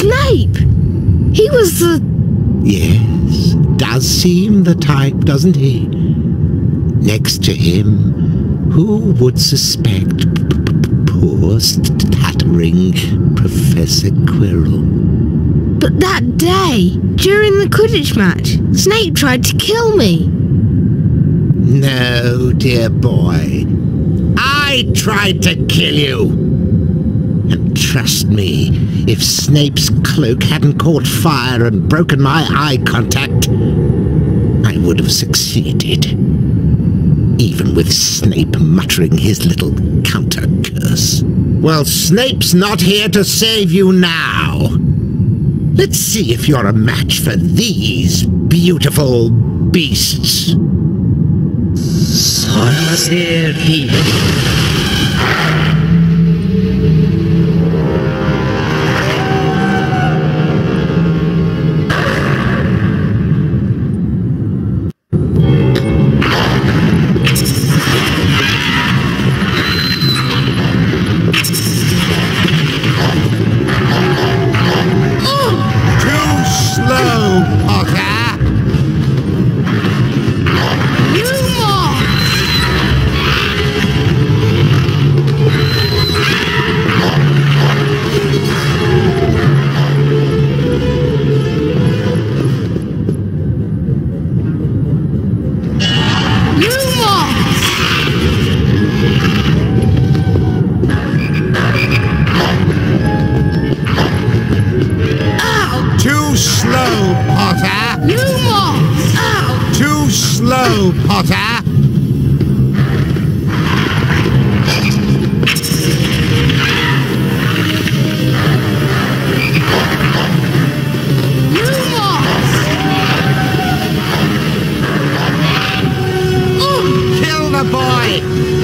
Snape! He was the... Yes, does seem the type, doesn't he? Next to him, who would suspect poor stuttering Professor Quirrell? But that day, during the Quidditch match, Snape tried to kill me. No, dear boy. I tried to kill you. And trust me, if Snape's cloak hadn't caught fire and broken my eye contact, I would have succeeded. Even with Snape muttering his little counter-curse. Well, Snape's not here to save you now. Let's see if you're a match for these beautiful beasts. Sorcerer people. Slow, Potter! Kill the boy!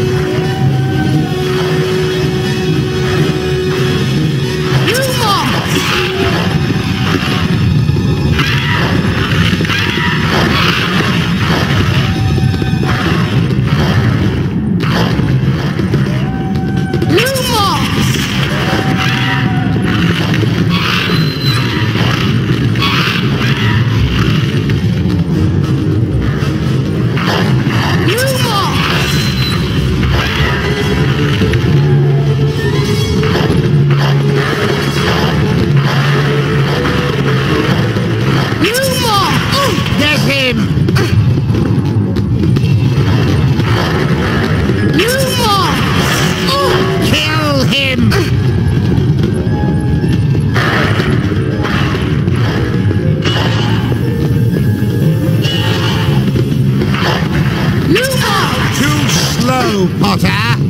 Potter!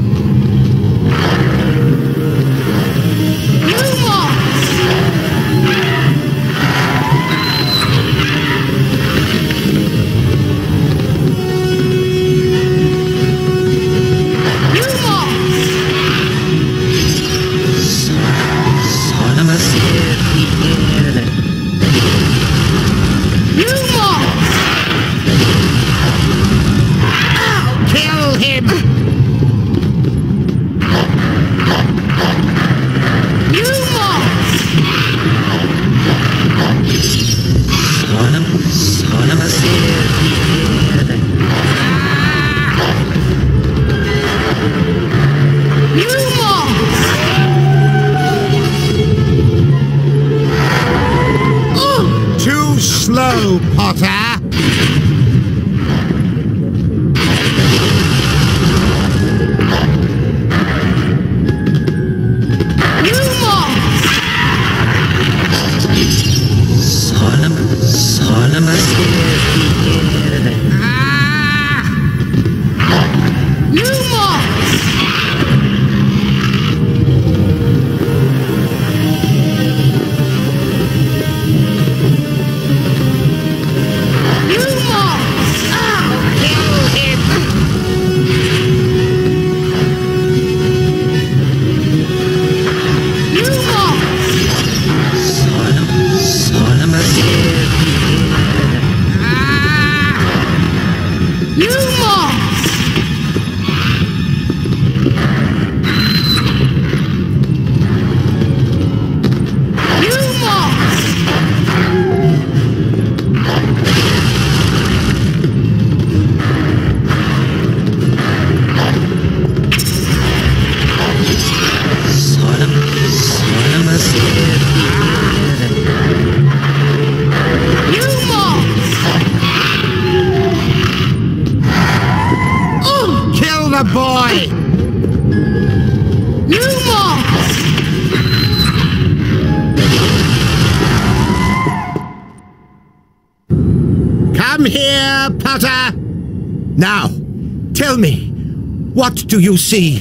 Kill him! Too slow, Potter! Lumos! Come here, Potter! Now, tell me, what do you see?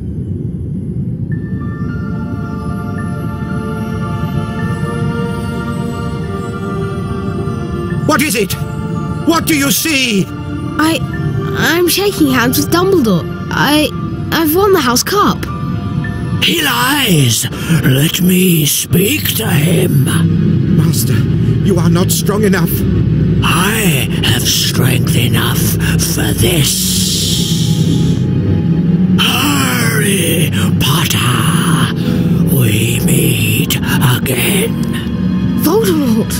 What is it? What do you see? I'm shaking hands with Dumbledore. I've won the House Cup. He lies. Let me speak to him. Master, you are not strong enough. I have strength enough for this. Hurry, Potter. We meet again. Voldemort!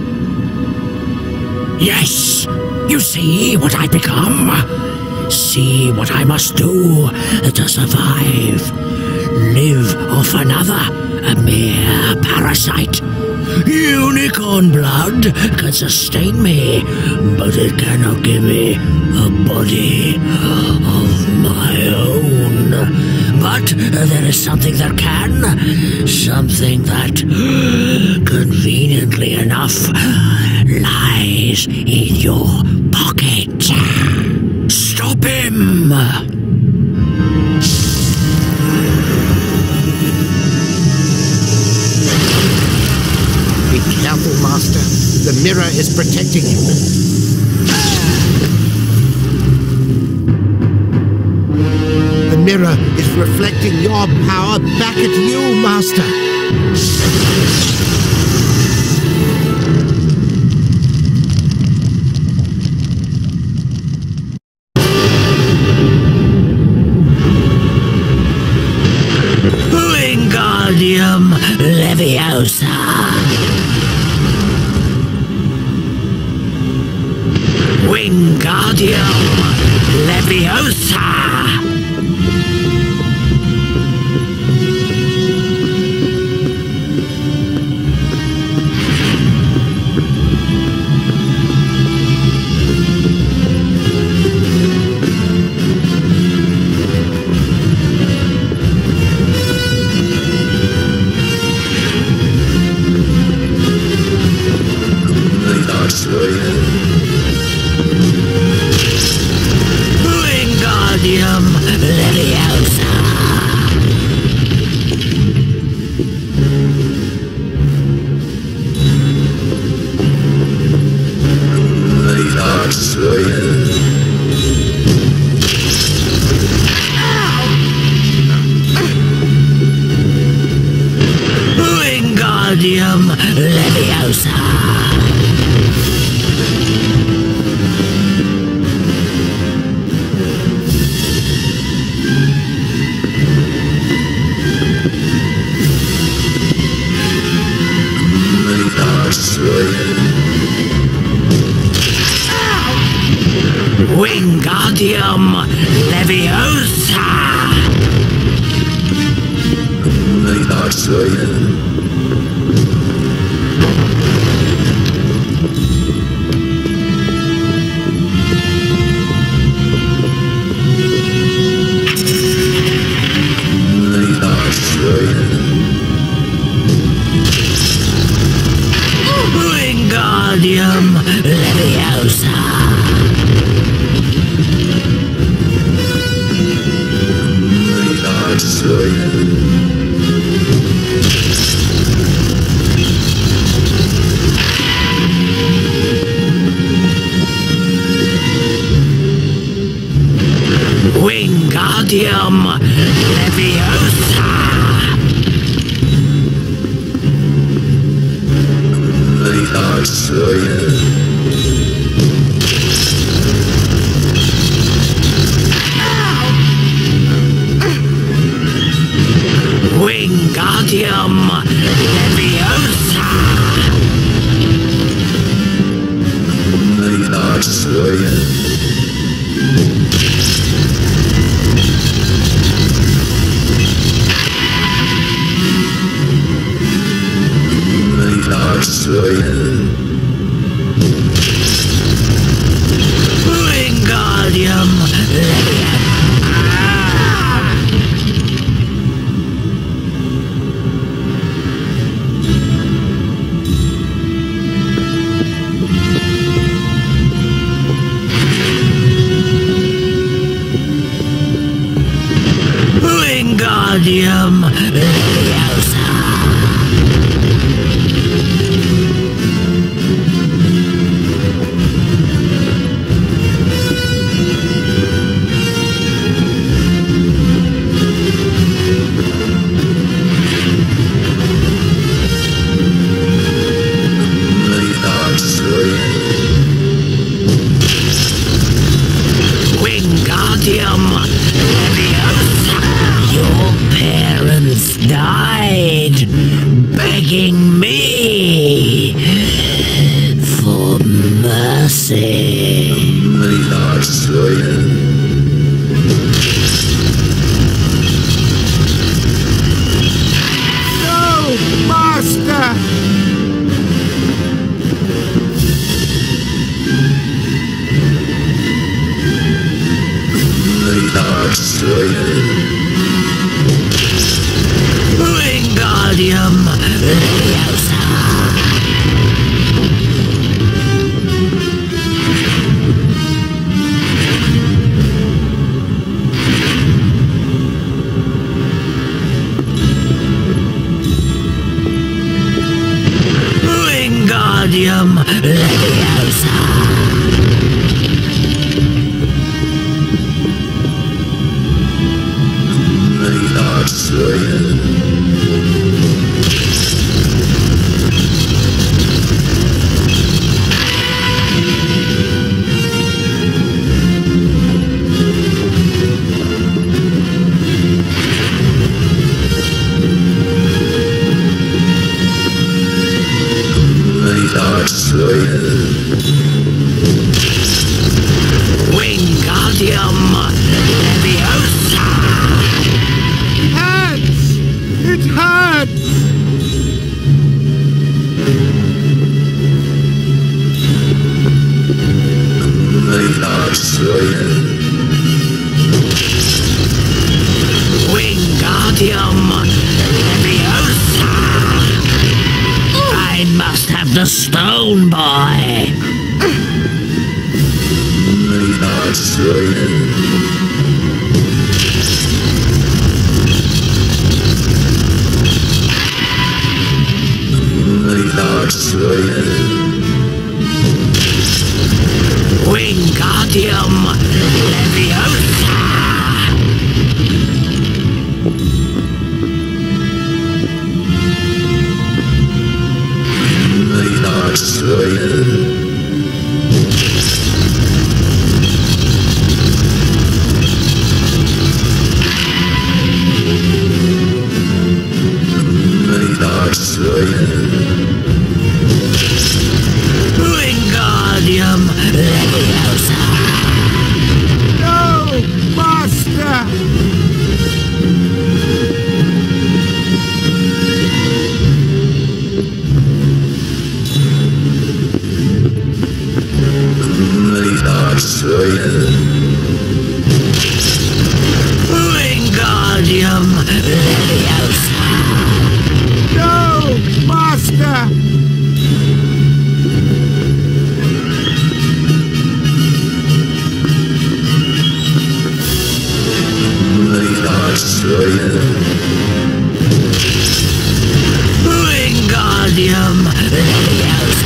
Yes, you see what I become. See what I must do to survive. Live off another, a mere parasite. Unicorn blood can sustain me, but it cannot give me a body of my own. But there is something that can, something that, conveniently enough, lies in your pocket. Stop him! Be careful, Master. The mirror is protecting you. The mirror is reflecting your power back at you, Master. Wingardium Leviosa. Wingardium Leviosa! Wingardium Leviosa! Wingardium Leviosa! Wingardium Leviosa! Wingardium Leviosa! Wingardium Leviosa! Wingardium Leviosa! Wingardium Leviosa! Wingardium Leviosa. Wingardium Leviosa. Your parents died begging me for mercy. No, Master! Wingardium Leviosa. Wingardium Leviosa. Wingardium Leviosa. Hurts! It hurts! Wingardium Leviosa. I must have the stone boy. Wingardium Leviosa. Wingardium Leviosa. No, Master! Wingardium Leviosa. No, Master! Wingardium Leviosa.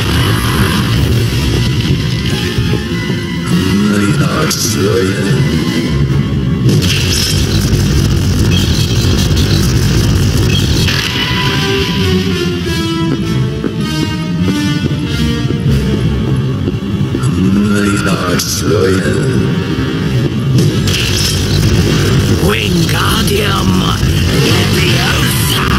Wingardium Leviosa.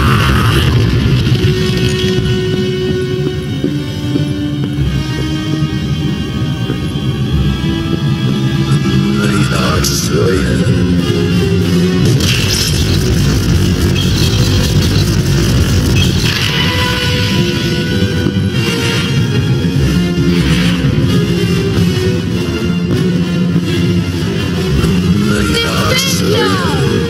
Defender!